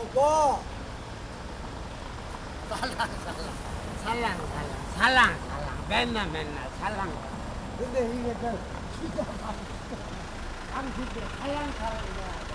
또 살랑 맨날 살랑. 근데 이게 저 진짜 당신들 하얀 사람이야.